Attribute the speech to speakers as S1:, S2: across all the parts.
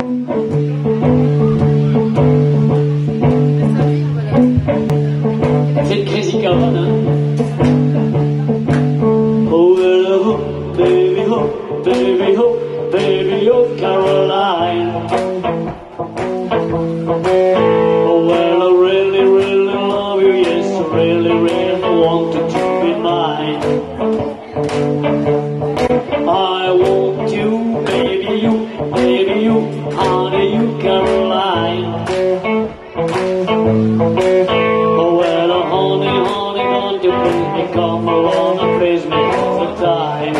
S1: C'est une crazy Caroline, hein? Oh, hello, baby, oh, baby, oh, baby, oh, Caroline. Oh, well, I really, really love you, yes, I really, really want you to be mine. I want you, baby, you, honey, you, Caroline. Oh, well, honey, honey, don't you please come along and please me for time.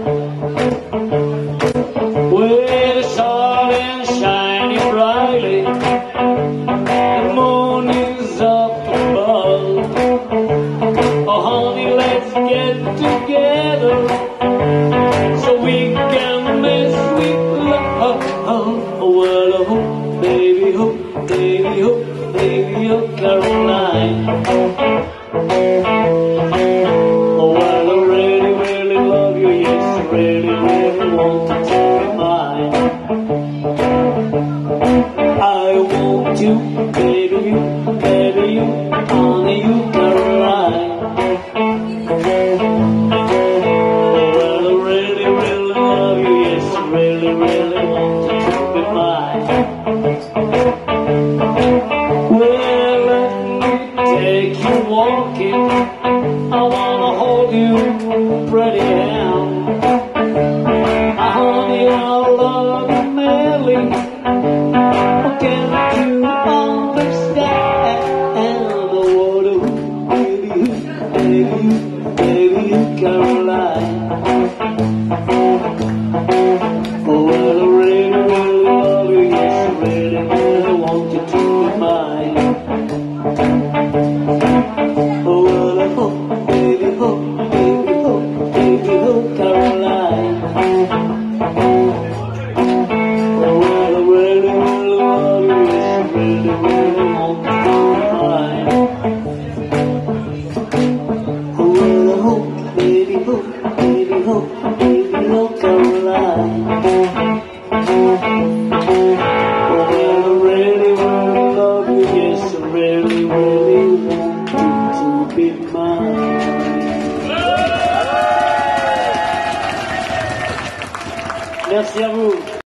S1: With the sun is shining brightly, the moon is up above. Oh, honey, let's get together so we can make sweet love. Oh, well, oh, baby, oh, baby, oh, baby, oh, Caroline. Oh, well, I really, really love you, yes, I really, really want you to be mine. I want you, baby, you, honey, you, Caroline. Oh, well, I really, really love you, yes, I really, really want you to be mine. Well, let me take you walking, I wanna hold you pretty hand. Honey, I love you madly, can't you understand? Oh, baby, Caroline. Oh, well, I really, really love you, yes, I really, really want you to be mine. Oh, well, oh, baby, Caroline. Oh, well, I really, really love you, yes, I really, really want you to be mine. Oh, well, oh, baby, Caroline. Oh, well, I really, really love you, yes, I really, really want you to be mine. Merci à vous.